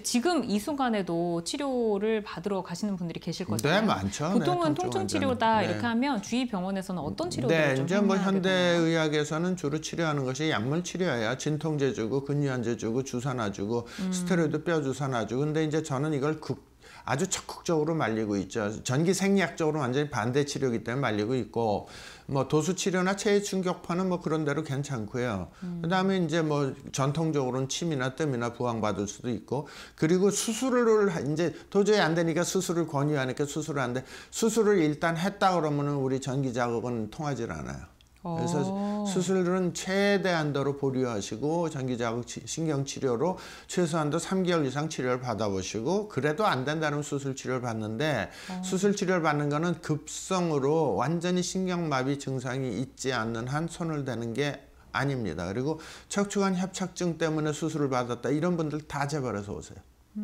지금 이 순간에도 치료를 받으러 가시는 분들이 계실 거잖아요. 네, 많죠. 보통은 네, 통증 치료다 네. 이렇게 하면 주위 병원에서는 어떤 치료를 네, 좀 이제 뭐 행하게 되나요? 현대의학에서는 주로 치료하는 것이 약물 치료예요. 진통제 주고 근유한제 주고 주사 놔주고 스테로이드 뼈 주사 놔주고. 근데 이제 저는 이걸 아주 적극적으로 말리고 있죠. 전기 생리학적으로 완전히 반대 치료이기 때문에 말리고 있고, 뭐 도수 치료나 체외 충격파는 뭐 그런 대로 괜찮고요. 그다음에 이제 뭐 전통적으로는 침이나 뜸이나 부항 받을 수도 있고, 그리고 수술을 이제 도저히 안 되니까 수술을 권유하니까 수술을 하는데, 수술을 일단 했다 그러면은 우리 전기 자극은 통하질 않아요. 그래서 수술은 최대한도로 보류하시고 전기자극 신경치료로 최소한도 3개월 이상 치료를 받아보시고, 그래도 안 된다면 수술 치료를 받는데, 수술 치료를 받는 거는 급성으로 완전히 신경마비 증상이 있지 않는 한 손을 대는 게 아닙니다. 그리고 척추관 협착증 때문에 수술을 받았다 이런 분들 다 재발해서 오세요.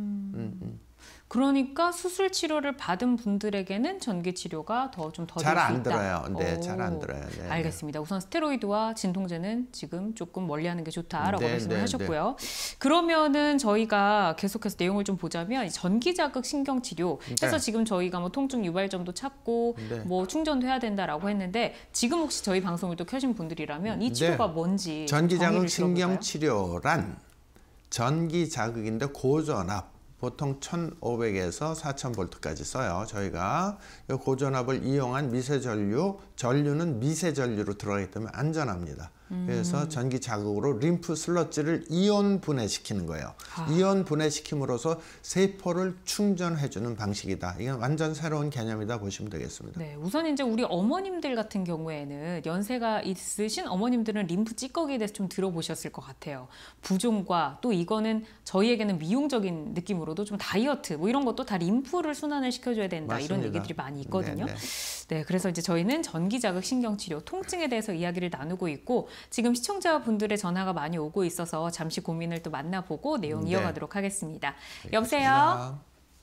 그러니까 수술 치료를 받은 분들에게는 전기 치료가 더 될 수 있다. 잘 안 들어요. 네, 잘 안 들어요. 네, 알겠습니다. 우선 스테로이드와 진통제는 지금 조금 멀리하는 게 좋다라고 네, 말씀을 네, 하셨고요. 그러면은 저희가 계속해서 내용을 좀 보자면 전기 자극 신경 치료 해서 지금 저희가 뭐 통증 유발점도 찾고 뭐 충전도 해야 된다라고 했는데, 지금 혹시 저희 방송을 또 켜신 분들이라면 이 치료가 뭔지 전기 자극 신경 들어볼까요? 치료란 전기 자극인데 고전압, 보통 1500에서 4000V까지 써요. 저희가 이 고전압을 이용한 미세전류, 전류는 미세전류로 들어가기 때문에 안전합니다. 그래서 전기 자극으로 림프 슬러지를 이온 분해시키는 거예요. 이온 분해시킴으로써 세포를 충전해주는 방식이다. 이건 완전 새로운 개념이다 보시면 되겠습니다. 네, 우선 이제 우리 어머님들 같은 경우에는 연세가 있으신 어머님들은 림프 찌꺼기에 대해서 좀 들어보셨을 것 같아요. 부종과 또 이거는 저희에게는 미용적인 느낌으로도 좀 다이어트 뭐 이런 것도 다 림프를 순환을 시켜줘야 된다. 맞습니다. 이런 얘기들이 많이 있거든요. 네네. 네, 그래서 이제 저희는 전기자극 신경치료, 통증에 대해서 이야기를 나누고 있고, 지금 시청자분들의 전화가 많이 오고 있어서 잠시 고민을 또 만나보고 내용 이어가도록 하겠습니다. 여보세요?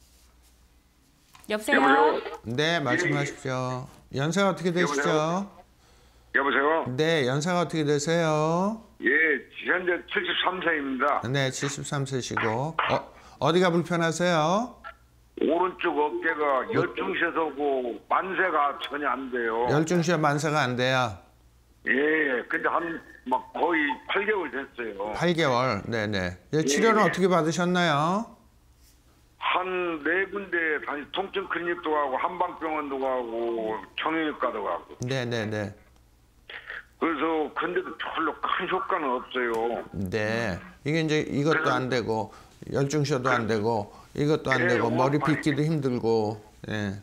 여보세요? 네, 말씀하십시오. 연세가 어떻게 되시죠? 여보세요? 네, 연세가 어떻게 되세요? 예, 현재 73세입니다. 네, 73세시고 어디가 불편하세요? 오른쪽 어깨가 열중셔서 오고 만세가 전혀 안 돼요. 열중시에 만세가 안 돼요. 예, 근데 막 거의 8개월 됐어요. 8개월. 네네. 치료는 어떻게 받으셨나요? 한 4군데 다시 통증 클리닉도 가고 한방병원도 가고 정형외과도 가고. 네네네. 그래서 근데도 별로 큰 효과는 없어요. 네. 이게 이제 이것도 안 되고 열중셔도 안 되고 이것도 안 되고 머리 빗기도 힘들고. 예.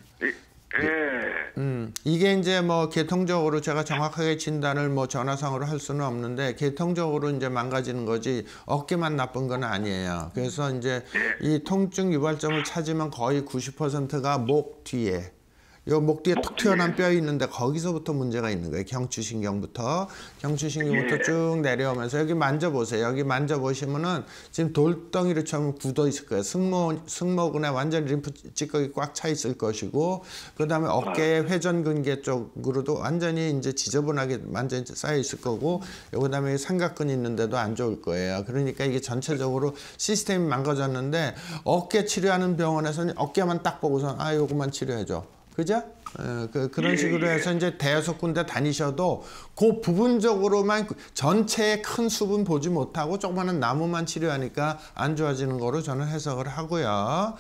이게 이제 뭐 계통적으로 제가 정확하게 진단을 뭐 전화상으로 할 수는 없는데 계통적으로 이제 망가지는 거지 어깨만 나쁜 건 아니에요. 그래서 이제 이 통증 유발점을 찾으면 거의 90%가 목 뒤에, 요 목 뒤에 툭 튀어나온 뼈 있는데 거기서부터 문제가 있는 거예요. 경추신경부터 쭉 내려오면서 여기 만져보세요. 여기 만져보시면은 지금 돌덩이처럼 굳어 있을 거예요. 승모근에 완전 림프 찌꺼기 꽉 차 있을 것이고, 그 다음에 어깨 회전근개 쪽으로도 완전히 이제 지저분하게 완전히 쌓여 있을 거고, 그 다음에 삼각근 있는데도 안 좋을 거예요. 그러니까 이게 전체적으로 시스템이 망가졌는데, 어깨 치료하는 병원에서는 어깨만 딱 보고서 요것만 치료해줘. 그죠? 그런 식으로 해서 이제 대여섯 군데 다니셔도 그 부분적으로만 전체의 큰 숲은 보지 못하고 조그마한 나무만 치료하니까 안 좋아지는 거로 저는 해석을 하고요.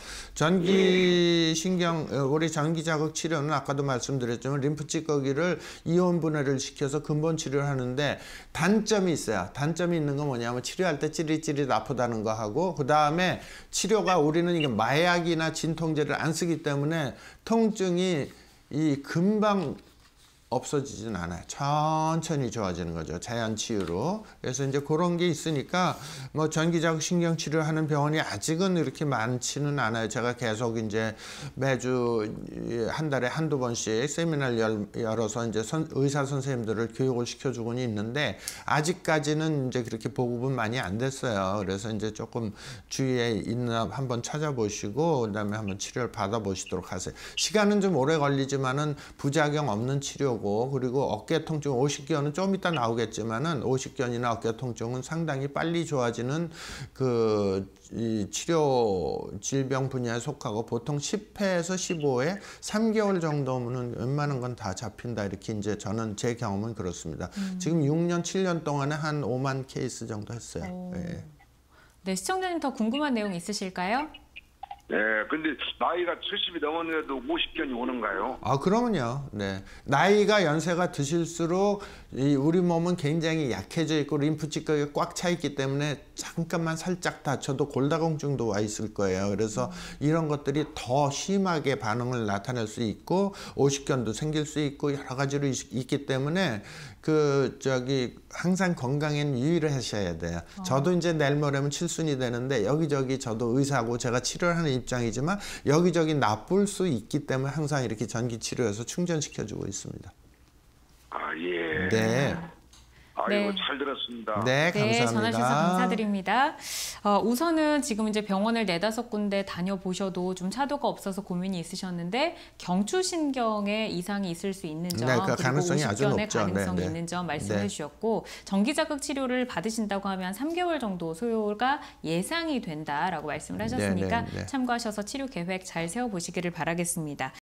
우리 전기자극 치료는 아까도 말씀드렸지만 림프 찌꺼기를 이온 분해를 시켜서 근본 치료를 하는데 단점이 있어요. 단점이 있는 건 뭐냐면 치료할 때 찌릿찌릿 아프다는 거 하고, 그 다음에 치료가 우리는 이게 마약이나 진통제를 안 쓰기 때문에 통증이 금방 없어지진 않아요. 천천히 좋아지는 거죠. 자연 치유로. 그래서 이제 그런 게 있으니까 뭐 전기자극 신경치료를 하는 병원이 아직은 이렇게 많지는 않아요. 제가 계속 이제 매주 한 달에 한두 번씩 세미나를 열어서 이제 의사 선생님들을 교육을 시켜주고는 있는데 아직까지는 이제 그렇게 보급은 많이 안 됐어요. 그래서 이제 조금 주위에 있나 한번 찾아보시고 그다음에 한번 치료를 받아보시도록 하세요. 시간은 좀 오래 걸리지만은 부작용 없는 치료고 빠르고 그리고 어깨 통증, 오십견은 좀 이따 나오겠지만은 오십견이나 어깨 통증은 상당히 빨리 좋아지는 이 치료 질병 분야에 속하고 보통 10회에서 15회 3개월 정도면 웬만한 건 다 잡힌다 이렇게 이제 저는 제 경험은 그렇습니다. 지금 6년 7년 동안에 한 5만 케이스 정도 했어요. 예. 네, 시청자님 더 궁금한 내용 있으실까요? 네, 근데 나이가 70이 넘었는데도 50견이 오는가요? 아, 그러면요. 네. 나이가 연세가 드실수록 우리 몸은 굉장히 약해져 있고 림프 찌꺼기가 꽉 차 있기 때문에 잠깐만 살짝 다쳐도 골다공증도 와 있을 거예요. 그래서 이런 것들이 더 심하게 반응을 나타낼 수 있고 오십견도 생길 수 있고 여러 가지로 있기 때문에 항상 건강엔 유의를 하셔야 돼요. 저도 이제 내일 모레면 칠순이 되는데 여기저기 저도 의사고 제가 치료를 하는 입장이지만 여기저기 나쁠 수 있기 때문에 항상 이렇게 전기 치료해서 충전시켜주고 있습니다. 아, 예. 네. 아이고, 네. 잘 들었습니다. 네, 네, 감사합니다. 전화 주셔서 감사드립니다. 우선은 지금 이제 병원을 4-5군데 다녀보셔도 좀 차도가 없어서 고민이 있으셨는데 경추신경에 이상이 있을 수 있는 점, 네, 그 그리고 가능성이 아주 오십견의 높죠. 가능성이 네, 네. 있는 점 말씀해 네. 주셨고 전기자극 치료를 받으신다고 하면 3개월 정도 소요가 예상이 된다라고 말씀을 하셨으니까 네, 네, 네. 참고하셔서 치료 계획 잘 세워보시기를 바라겠습니다.